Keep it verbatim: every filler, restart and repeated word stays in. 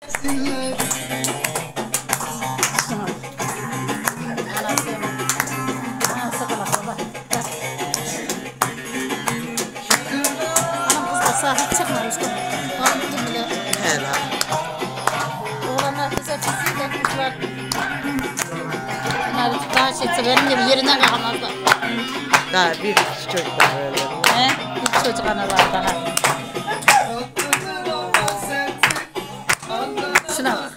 Sahip çıkmamıştım. Anladım bile. Helal. Oğlanlar bize fiziğiyle kızlar. Bunlar daha şeyse benim gibi yerinden kalkamazlar. Daha bir iki çocuk var öyle. He? Bir çocuk analar daha. Şuna bak.